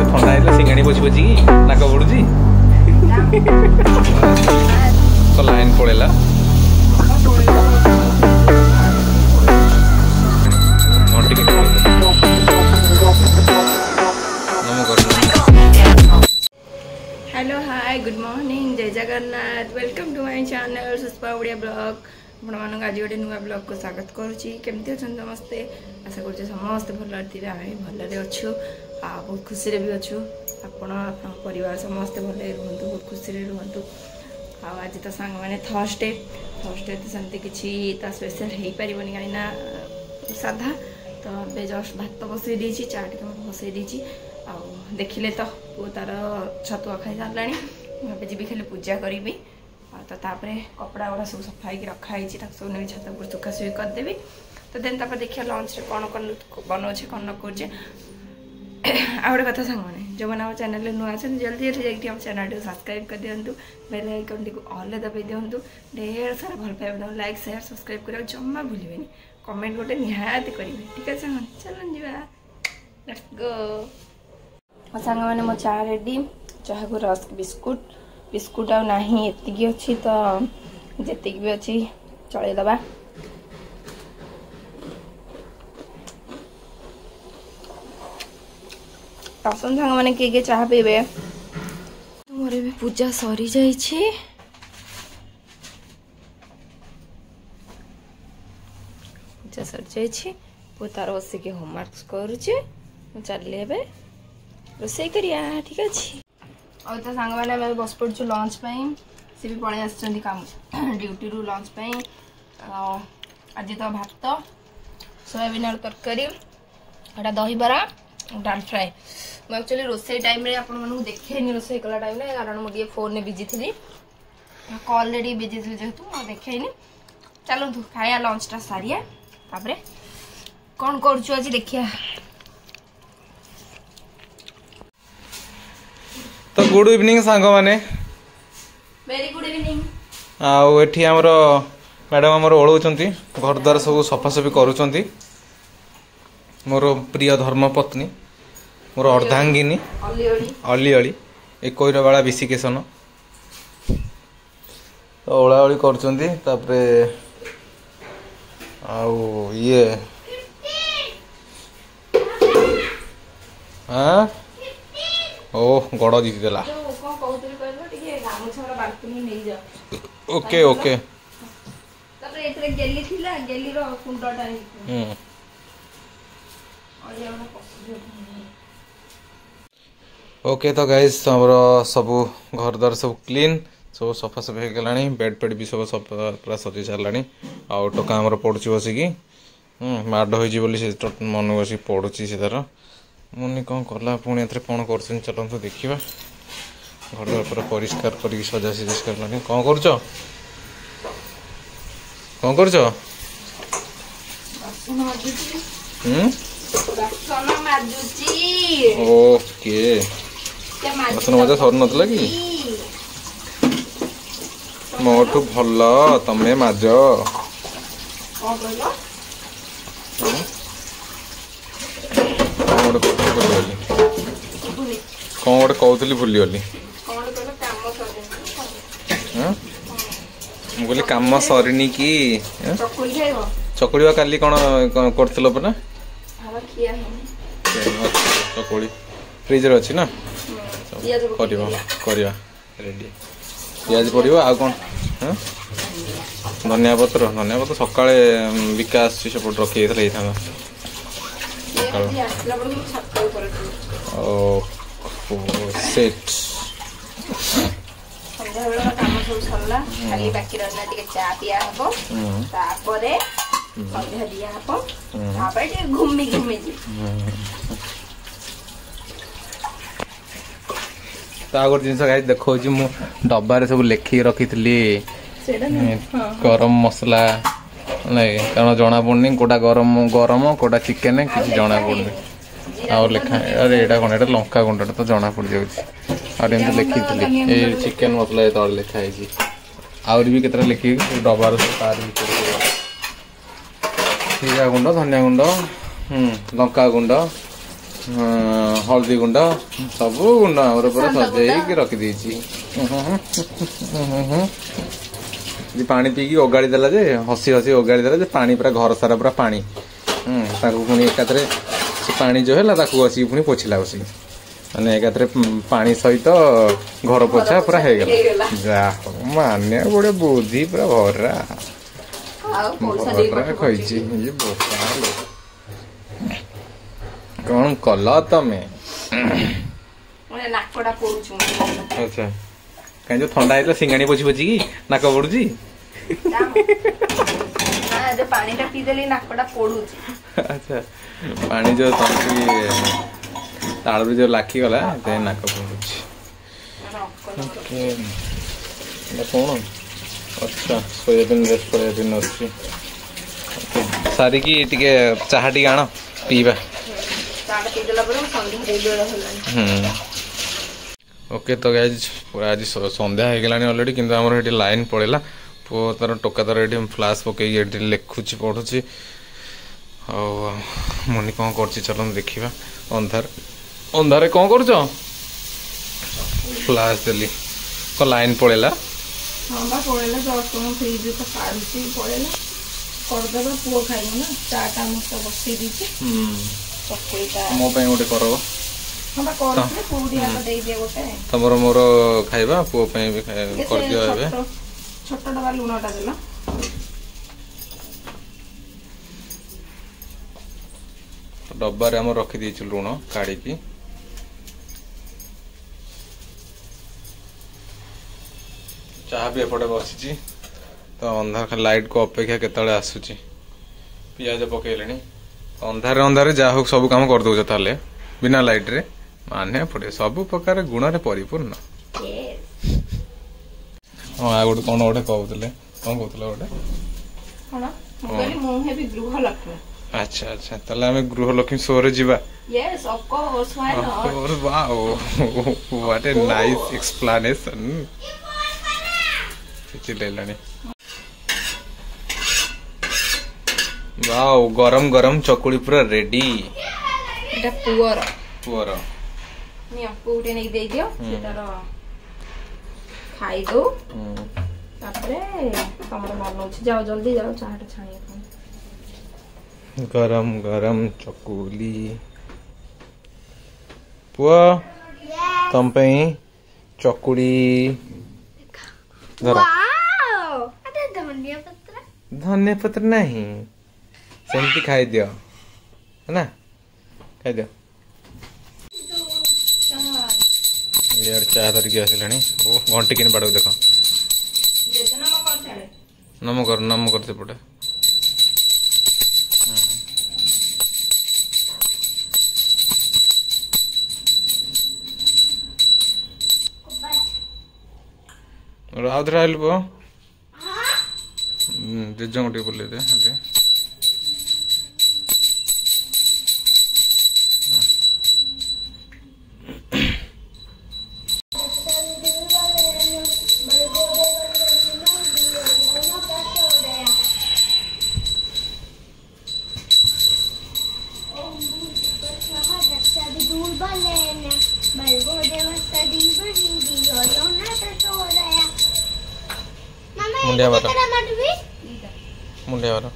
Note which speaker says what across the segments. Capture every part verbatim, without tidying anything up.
Speaker 1: थंडा है सिंगाणी बची बची नाक पड़ुची तो लाइन पड़ेगा
Speaker 2: हेलो हाय गुड मॉर्निंग जय Jagannath welcome to my channel Sushpa Odia blog आपण आज गोटे नुआ ब्लॉग को स्वागत करुच्ची केमती अच्छा समस्ते आशा कर समस्ते भल थे आम भलि अच्छु आ बहुत खुशी भी अच्छु आपण परिवार समस्ते भल रुहतु बहुत खुशी रुहतु आज तो सांग मैंने थर्सडे थर्सडे तो सेमती किसी स्पेशल हो पारनि कहीं साधा तो ए जस्ट भात बसई देती चा टे बसई देती आ देखिले तो पु तार छतुआ खाई सारे मुझे जी खाली पूजा करी तो तापर कपड़ा गुड़ा सब सफाई रखाई सब नहीं छत पर सुखासुखी करदेवी तो देन तापर देखिए लंच कौन कौन बनाऊे कौन न कर आ गए कथा सांग मैंने जो मैंने चैनल नुआ अच्छे जल्दी जल्दी जाइए चैनल को सब्सक्राइब कर दिंतु बेल आइकन टी ऑल दबाई दिंतु ढेर सारा भल पाइबा लाइक शेयर सब्सक्राइब करा जमा भूलें कमेंट गोटे निहाती करेंगे ठीक है सांग चलन जी लेट्स गो मो सांग मैंने मो चा रेडी चाह को रस्क बिस्कुट बिस्कुट आ नहीं एति अच्छी तो जी भी अच्छी चलईदबा आसन सांग मैंने किए किए चाह पीबे मोर भी पूजा सरी जाइए पूजा सरी जाइए पु तार बसिक होमवर्क करुचे चलिए रोसई करिया ठीक अच्छे और तो सांग मैंने बस पड़ू लंच सी भी पलि आस काम ड्यूटी रू लंच आज तो भात सोयाबीन आलू तरकारी एटा दही बरा डाल फ्राए मुझे एक्चुअली रोसई टाइम रे आपण मानू देखेनी रोसई कला टाइम रे कारण मुझे फोन में बिजी थी कॉल रे बिजी थी जेहेतु मुझे देखेनी चलो तू खाया लंचटा सारिया तापर कौन करुचु आज देखिया
Speaker 1: तो गुड इवनिंग सांग माने
Speaker 2: वेरी गुड इवनिंग
Speaker 1: आउ एठी हमरो मैडम हमर ओळौचंती घर द्वार सब सफासफी करूचंती मोर प्रिय धर्मपत्नी मोर अर्धांगिनी अली अली एकोईर बाला विशिकेशन तो ओळाओळी करूचंती तापरे आउ ये हां ओ गड़ जीति देला ओके ओके ओके तो गाइस हमर सब घर द्वार सब क्लीन सब सफा सफा हो गलानी बेड पेड भी सब सफा पूरा सजी सारानी आ टका हमर पड़ुची बसिकी माड होई बोली से मन बसी पड़ुची से तार मुनि कौन कला पुणी एथरे कौन कर चलते देखा घर द्वार पूरा परिष्कार कर सजा सजा कर कौन कर कौन कर ओके बसन मजा सर नाला कि मोठू भल तमें माज कौन गोटे कहती भूलीगली मुझे कम सरनी कि चकुड़ी काली कौन कर परा चकुड़ी फ्रिज अच्छी ना करवा रेडी पिज पड़ा आ कौन धनिया पत्र धनिया पत्र सका विकास सेपट रखी था सेट
Speaker 2: संध्या बेला काम सब सरला खाली बाकी रहला टिके चा पिया हबो तापरे संध्या दिया हबो तापरे टिके घुम्मी घुम्मी जी
Speaker 1: ता गोटे जिनस गाइस देखो जी मु डब्बा रे सब लेखि रखी थली गरम मसला नहीं कारण जना पड़नी कोटा गरम गरम कोटा चिकेन किसी जना पड़नी आ लेखा अरे एटा कोन एटा लंका गुंडा तो जना पड़ जाउची और एमती लिखी थी ए चिकेन मसला ये तले लिखा है आउरी भी केतरा लिखी डब्बार तार जीरा गुंड धनिया गुंड लंका गुंड हल्दी गुंड सब गुंड आमर पूरा सजेक रखी पानी पीकी ओगाड़ी देला जे हसी हसी ओगाड़ी देला जे पानी पूरा घर सारा पूरा पानी पुणी एकाथरे पानी जो है बसी पुणी पोछला बसी माने एकाथरे पानी सहित घर पोछा पूरा हो गला जा माने गोटे बुद्धि पूरा भरा भरा खई कौन कल तमें अच्छा कहीं जो ठंडा है सिंगाणी पोछी पोछी की नाक पड़ुची अच्छा पानी जो तालू जो लाखी गला नाक पड़ुची कौन अच्छा सोयाबीन सोयाबीन अच्छी सारिकी टिके चाहा टिके आण पीवा ओके तो गाइज पूरा आज संध्या हो गलानी ऑलरेडी किंतु हमर एटी लाइन पड़ेला पो तार टोका तार एटी फ्लाश पकई एटी लिखुची पढ़ुची और मनी कौन करची चलो देखिबा अंधार अंधारे कौन करछ फ्लाश देली को लाइन पड़ेला
Speaker 2: हां बा पड़ेला जस्ट को फ्रिज तो काढुची पड़ेला कर देबा पुओ खाइबो ना चा टा मस्त बसी दीची हम चकोईटा
Speaker 1: मो पे गोटे करो
Speaker 2: हमरा करले पूरी आका देई दे गोटे
Speaker 1: तमरो मोरो खाइबा पुओ पे भी कर दियो एबे
Speaker 2: छोटा डबा लुणाटा देला
Speaker 1: डब्बा रे हम रखी दी लुण काढ़ी की चाह भी एपटे बसी तो अंधार लाइट को अपेक्षा केतले आसुची पियाज पकेले अंधारे अंधारे जा हो सब काम कर दो ताले बिना लाइट रे माने पड़े सब प्रकार गुण रे परिपूर्ण हां आ गोटे कोन गोटे कहउतले कोन कहउतले गोटे
Speaker 2: कोन मोबाइल मोहे भी गृह लक्ष्मी
Speaker 1: अच्छा अच्छा तले हमें गृह लक्ष्मी शो रे जीवा
Speaker 2: yes of course why not
Speaker 1: और wow what a nice explanation चिची लेलानी वाओ गरम गरम चकुड़ी पूरा रेडी
Speaker 2: एटा पुअर
Speaker 1: पुअर
Speaker 2: नि आपको उठे नहीं दे दियो सेटार खाई दो तापरे तमरो मन होछि जाओ जल्दी जाओ चाहटा छानिए
Speaker 1: गरम गरम चकुली पुआ तम पे चकुड़ी
Speaker 3: वाओ अरे धनिया पत्र
Speaker 1: धनिया पत्र नहीं सेमती खाई दियो है ना खाई दियो यार चाह धरिकी आसिलानी ओ घंटी किन पड़ो देखो नम कर नम करते पड़े राउत राइल बो जेज गोटे बोले दे हटे मुंडिया बार मुंडिया बार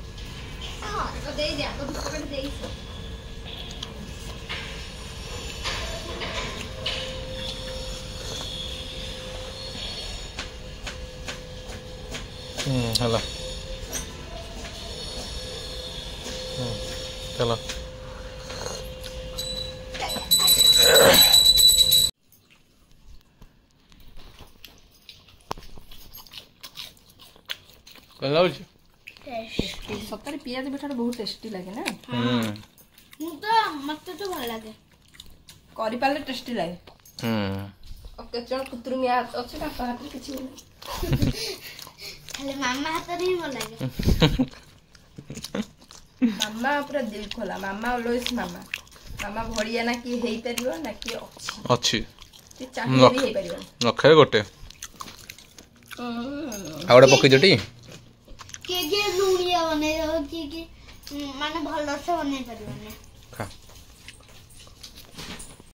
Speaker 1: हम्म हला चलो
Speaker 2: सତରେ ପିଆଜ ପିଠାଟା ବହୁତ ଟେଷ୍ଟି ଲାଗେ ନା
Speaker 3: ମୁଁ ତ ମତେ ତ ଭଲ ଲାଗେ
Speaker 2: କରିପାରିଲେ ଟେଷ୍ଟି ଲାଗେ
Speaker 1: ହୁଁ
Speaker 2: କେତେ ଜଣ କୁତୁରୁମିଆ ଅଛି ତାଙ୍କ ହାତରେ କିଛି ନାହିଁ
Speaker 3: ଖାଲି ମାମା ହାତରେ ହିଁ ଭଲ ଲାଗେ
Speaker 2: ମାମା ପୁରା ଦିଲ୍ ଖୋଲା ମାମା ଅଲୱେଜ ମାମା ମାମା ଭଳିଆ ନା କି ହେଇପାରିବ ନା କି ଅଛି
Speaker 1: ଅଛି
Speaker 2: କି ଚାହିଁଲେ ବି ହେଇପାରିବନି
Speaker 1: ଲକ୍ଷରେ ଗୋଟେ ଆଉ ଗୋଟେ ପକେଇଛଟି
Speaker 3: କିଏ କିଏ ଲୁଣିଆ ବନେଇ ଦବ କିଏ କିଏ ମାନେ ଭଲସେ ବନେଇ ପାରିବନି
Speaker 1: ଖା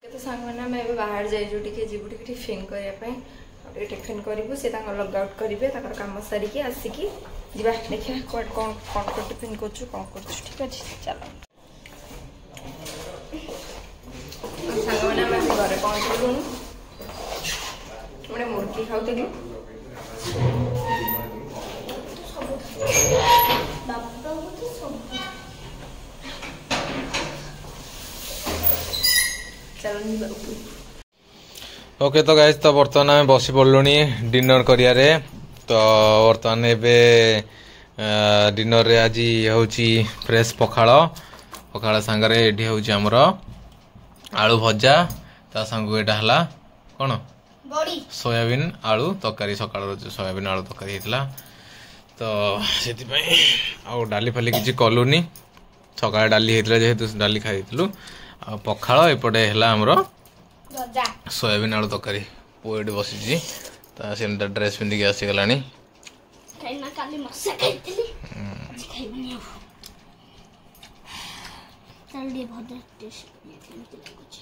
Speaker 2: तो सांग मैंने आम ए बाहर जाइजु टिके जीवु टिके टिफिन करने टिके टिफिन करूँ से लग आउट करेंगे कम सारिकी आसिकी जा देखिए कौन कौन कौन टिफिन कर कौन कर ठीक अच्छे चलो सांग मैंने आम घर पहुँचलु मैंने मुर्गी खाऊली
Speaker 1: ओके तो गाइस तो बर्तमान आम बसी पड़लु डिनर करियारे तो बर्तमान एबे डिनर रे आज होची फ्रेश पखाड़ पखाड़ सांगरे एठी होची हमर आलू भजा ता संग एटा हला कोन
Speaker 3: बड़ी
Speaker 1: सोयाबीन आलू तरकारी सकाळ जो सोयाबीन आलू तरकारी हेतला तो सेति पई आ डाली फाली किछि कलुनी सकाळ डाली हेतला जेहेतु डाली खाइतलु आ पखाड़ एपटे हेला हमर
Speaker 3: गजा
Speaker 1: सोयाबीन आलू तरकारी पोएट बसिछि ता सेंटा ड्रेस पिंदी के आसी गलानी
Speaker 3: खाइना काली मस्सा खाइतली आज खाइबनी अब चल दे भदर टेस्ट केमति लागुछ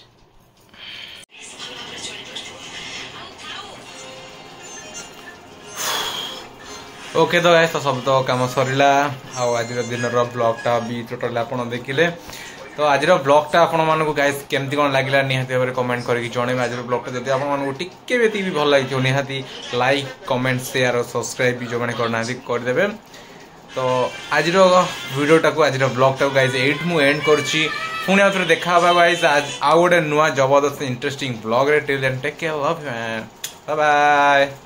Speaker 1: ओके तो गाइस तो सब तो काम सरिला आ आज दिन रो ब्लॉग टा भी टोटल आपण देखिले तो आज ब्लॉग टा आपण मानक गाइस केमती कोन लागिला निहाती भाबरे कमेंट करके जणे आज ब्लॉग टा जदि आपण मानक टिके बेती भी भल लागियो निहाती लाइक कमेंट शेयर और सब्सक्राइब भी जो माने करना कर देबे तो आज वीडियो टा को आज ब्लॉग टा गाइस एट मु एंड करछि पुणी आउथरे देखा हबा गाइस आज आ गोटे नुवा जबरदस्त इंटरेस्टिंग ब्लॉग रे till then take care love you bye bye.